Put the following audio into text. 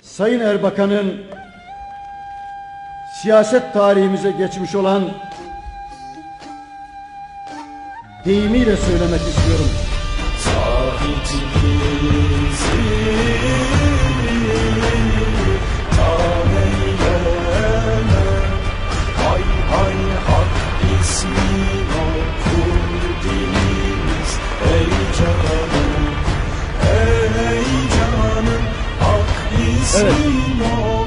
Sayın Erbakan'ın siyaset tarihimize geçmiş olan deyimiyle söylemek istiyorum. Hay hay hak ismin okur dilimiz. Ey canım, ey canım, hak ismin okur.